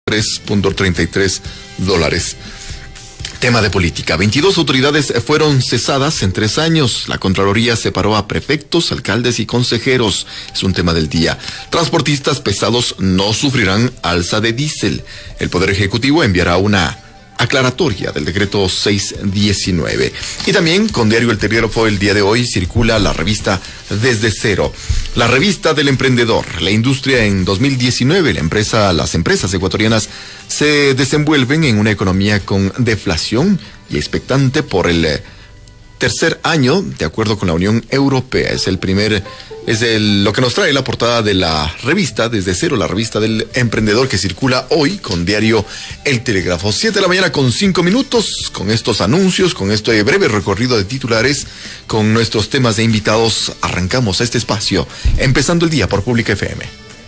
$3.33. Tema de política. 22 autoridades fueron cesadas en 3 años. La Contraloría separó a prefectos, alcaldes y consejeros. Es un tema del día. Transportistas pesados no sufrirán alza de diésel. El Poder Ejecutivo enviará una aclaratoria del decreto 619. Y también con Diario El Telégrafo el día de hoy circula la revista Desde Cero, la revista del emprendedor, la industria en 2019. Las empresas ecuatorianas se desenvuelven en una economía con deflación y expectante por el tercer año, de acuerdo con la Unión Europea. Lo que nos trae la portada de la revista Desde Cero, la revista del emprendedor, que circula hoy con Diario El Telégrafo. 7:05 con estos anuncios, con este breve recorrido de titulares, con nuestros temas de invitados, arrancamos este espacio, empezando el día por Pública FM.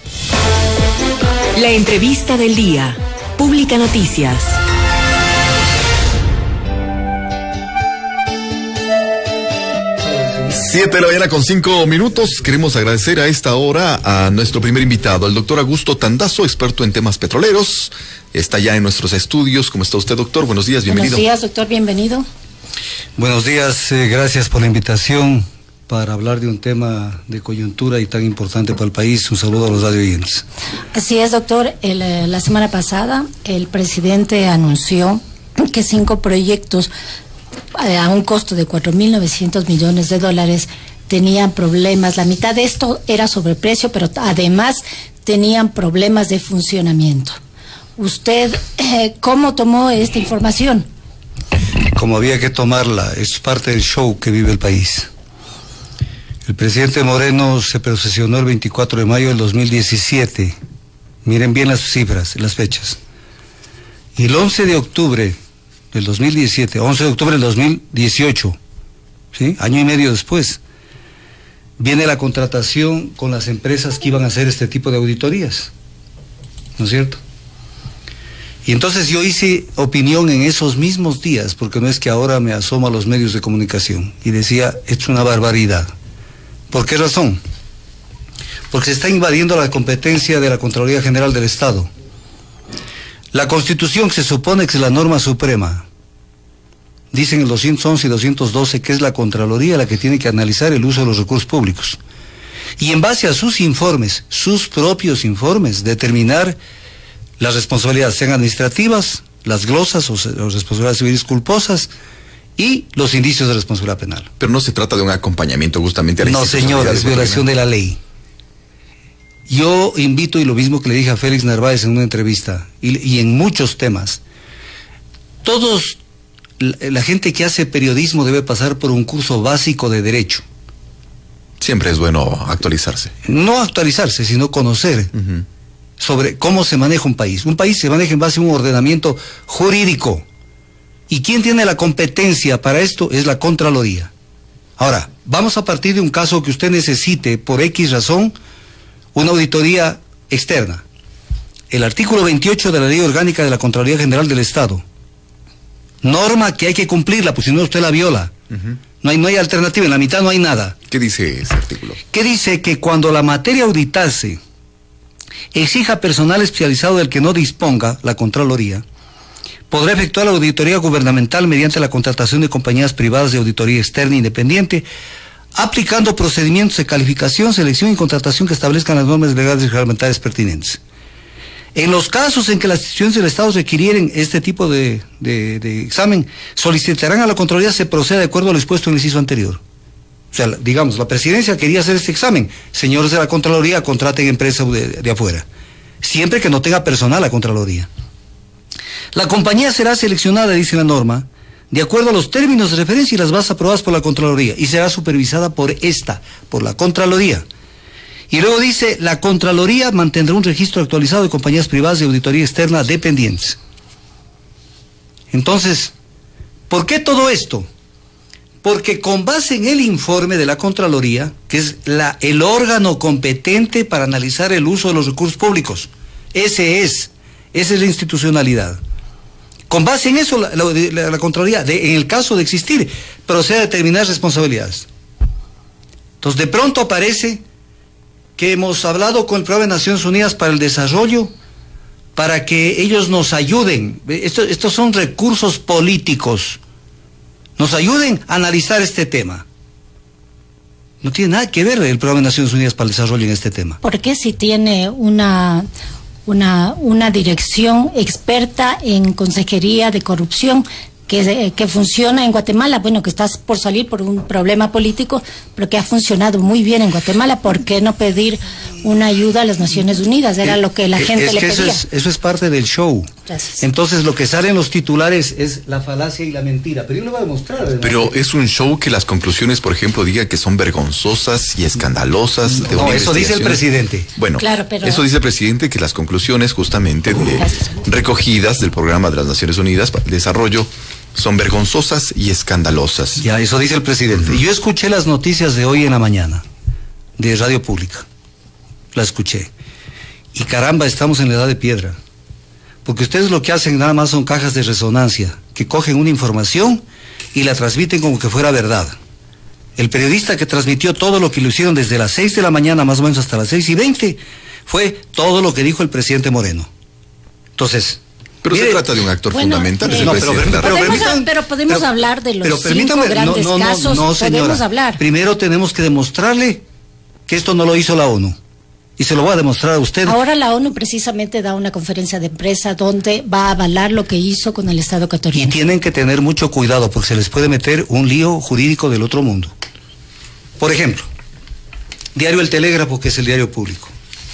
La entrevista del día, Pública Noticias. 7:05. Queremos agradecer a esta hora a nuestro primer invitado, el doctor Augusto Tandazo, experto en temas petroleros. Está ya en nuestros estudios. ¿Cómo está usted, doctor? Buenos días, bienvenido. Buenos días, doctor, bienvenido. Buenos días, gracias por la invitación para hablar de un tema de coyuntura y tan importante para el país. Un saludo a los radioyentes. Así es, doctor. La semana pasada el presidente anunció que 5 proyectos a un costo de $4.900 millones tenían problemas. La mitad de esto era sobreprecio, pero además tenían problemas de funcionamiento. ¿Usted cómo tomó esta información? Como había que tomarla, es parte del show que vive el país. El presidente Moreno se posesionó el 24 de mayo del 2017. Miren bien las cifras, las fechas. Y el 11 de octubre del 2017, 11 de octubre del 2018, ¿sí? Año y medio después, viene la contratación con las empresas que iban a hacer este tipo de auditorías, ¿no es cierto? Y entonces yo hice opinión en esos mismos días, porque no es que ahora me asomo a los medios de comunicación, y decía, es una barbaridad. ¿Por qué razón? Porque se está invadiendo la competencia de la Contraloría General del Estado. La Constitución, que se supone que es la norma suprema, dicen el 211 y 212 que es la Contraloría la que tiene que analizar el uso de los recursos públicos. Y en base a sus informes, sus propios informes, determinar las responsabilidades, sean administrativas, las glosas o las responsabilidades civiles culposas y los indicios de responsabilidad penal. Pero no se trata de un acompañamiento justamente a la institucionalidad. No, señor, es violación de la ley. Yo invito, y lo mismo que le dije a Félix Narváez en una entrevista, y en muchos temas, la gente que hace periodismo debe pasar por un curso básico de derecho. Siempre es bueno actualizarse. No actualizarse, sino conocer sobre cómo se maneja un país. Un país se maneja en base a un ordenamiento jurídico. ¿Y quién tiene la competencia para esto? Es la Contraloría. Ahora, vamos a partir de un caso que usted necesite, por X razón, una auditoría externa. El artículo 28 de la Ley Orgánica de la Contraloría General del Estado. Norma que hay que cumplirla, pues si no usted la viola. No hay alternativa, en la mitad no hay nada. ¿Qué dice ese artículo? Que dice que cuando la materia auditase exija personal especializado del que no disponga la Contraloría, podrá efectuar la auditoría gubernamental mediante la contratación de compañías privadas de auditoría externa independiente, aplicando procedimientos de calificación, selección y contratación que establezcan las normas legales y reglamentarias pertinentes. En los casos en que las instituciones del Estado requirieren este tipo de examen, solicitarán a la Contraloría se proceda de acuerdo a lo expuesto en el inciso anterior. O sea, digamos, la presidencia quería hacer este examen. Señores de la Contraloría, contraten empresas de afuera. Siempre que no tenga personal la Contraloría. La compañía será seleccionada, dice la norma, de acuerdo a los términos de referencia y las bases aprobadas por la Contraloría, y será supervisada por la Contraloría. Y luego dice, la Contraloría mantendrá un registro actualizado de compañías privadas de auditoría externa dependientes. Entonces, ¿por qué todo esto? Porque con base en el informe de la Contraloría, que es el órgano competente para analizar el uso de los recursos públicos, esa es la institucionalidad. Con base en eso, la Contraloría, en el caso de existir, procede a determinar responsabilidades. Entonces, de pronto aparece que hemos hablado con el Programa de Naciones Unidas para el Desarrollo para que ellos nos ayuden. Estos son recursos políticos. Nos ayuden a analizar este tema. No tiene nada que ver el Programa de Naciones Unidas para el Desarrollo en este tema. ¿Por qué si tiene una dirección experta en consejería de corrupción que funciona en Guatemala? Bueno, que estás por salir por un problema político, pero que ha funcionado muy bien en Guatemala. ¿Por qué no pedir una ayuda a las Naciones Unidas? Era lo que la gente le pedía. Eso es parte del show. Gracias. Entonces lo que sale en los titulares es la falacia y la mentira. Pero yo le voy a demostrar. Además. Pero es un show que las conclusiones, por ejemplo, digan que son vergonzosas y escandalosas. No, eso dice el presidente. Bueno, claro, pero... eso dice el presidente, que las conclusiones justamente recogidas del Programa de las Naciones Unidas para el Desarrollo son vergonzosas y escandalosas. Ya, eso dice el presidente. Yo escuché las noticias de hoy en la mañana, de Radio Pública. La escuché. Y caramba, estamos en la edad de piedra. Porque ustedes lo que hacen nada más son cajas de resonancia, que cogen una información y la transmiten como que fuera verdad. El periodista que transmitió todo lo que lo hicieron desde las 6 de la mañana, más o menos hasta las 6:20, fue todo lo que dijo el presidente Moreno. Entonces... Pero se trata de un actor fundamental. Pero podemos hablar de los 5 grandes casos. No, señora. Podemos hablar. Primero tenemos que demostrarle que esto no lo hizo la ONU. Y se lo voy a demostrar a usted. Ahora la ONU precisamente da una conferencia de prensa donde va a avalar lo que hizo con el Estado ecuatoriano. Y tienen que tener mucho cuidado porque se les puede meter un lío jurídico del otro mundo. Por ejemplo, diario El Telégrafo, que es el diario público.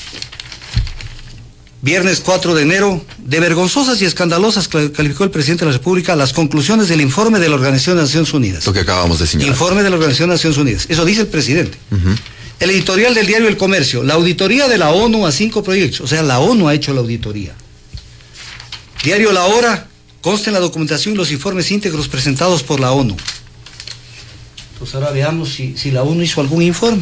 Viernes 4 de enero, de vergonzosas y escandalosas calificó el presidente de la República las conclusiones del informe de la Organización de Naciones Unidas. Lo que acabamos de señalar. Informe de la Organización de Naciones Unidas. Eso dice el presidente. El editorial del diario El Comercio, la auditoría de la ONU a 5 proyectos. O sea, la ONU ha hecho la auditoría. Diario La Hora, consta en la documentación y los informes íntegros presentados por la ONU. Pues ahora veamos si la ONU hizo algún informe.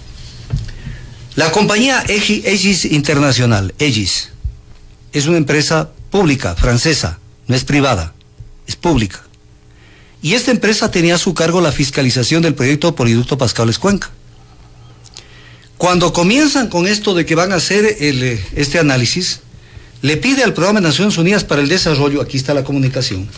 La compañía Aegis Internacional, Aegis, es una empresa pública, francesa, no es privada, es pública. Y esta empresa tenía a su cargo la fiscalización del proyecto Poliducto Pascables Cuenca. Cuando comienzan con esto de que van a hacer este análisis, le pide al Programa de Naciones Unidas para el Desarrollo, aquí está la comunicación,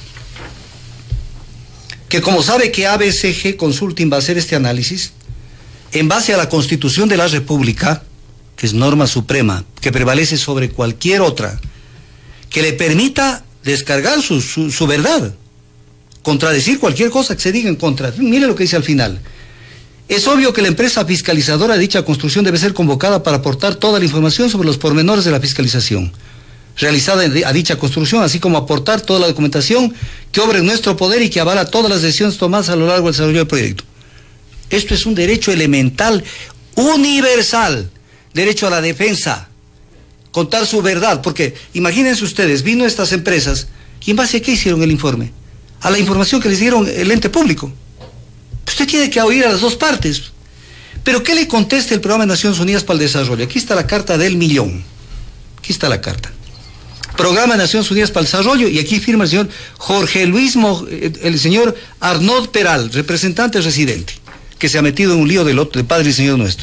que como sabe que ABCG Consulting va a hacer este análisis, en base a la Constitución de la República, que es norma suprema, que prevalece sobre cualquier otra, que le permita descargar su verdad, contradecir cualquier cosa que se diga en contra. Mire lo que dice al final. Es obvio que la empresa fiscalizadora de dicha construcción debe ser convocada para aportar toda la información sobre los pormenores de la fiscalización realizada a dicha construcción, así como aportar toda la documentación que obra en nuestro poder y que avala todas las decisiones tomadas a lo largo del desarrollo del proyecto. Esto es un derecho elemental, universal, derecho a la defensa, contar su verdad, porque imagínense ustedes, vino estas empresas, ¿y en base a qué hicieron el informe? A la información que les dieron el ente público. Usted tiene que oír a las dos partes. Pero ¿qué le contesta el Programa de Naciones Unidas para el Desarrollo? Aquí está la carta del millón. Aquí está la carta. Programa de Naciones Unidas para el Desarrollo, y aquí firma el señor Jorge Luis, el señor Arnaud Peral, representante residente, que se ha metido en un lío de Padre y Señor nuestro.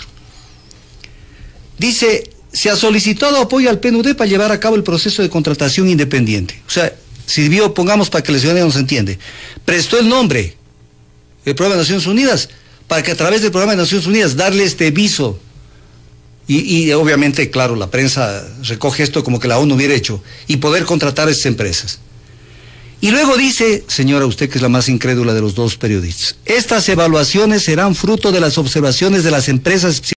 Dice, se ha solicitado apoyo al PNUD para llevar a cabo el proceso de contratación independiente. O sea, sirvió, pongamos para que la ciudadanía nos entiende, prestó el nombre del Programa de Naciones Unidas para que a través del Programa de Naciones Unidas darle este viso. Y obviamente, claro, la prensa recoge esto como que la ONU hubiera hecho, y poder contratar a esas empresas. Y luego dice, señora, usted que es la más incrédula de los dos periodistas, estas evaluaciones serán fruto de las observaciones de las empresas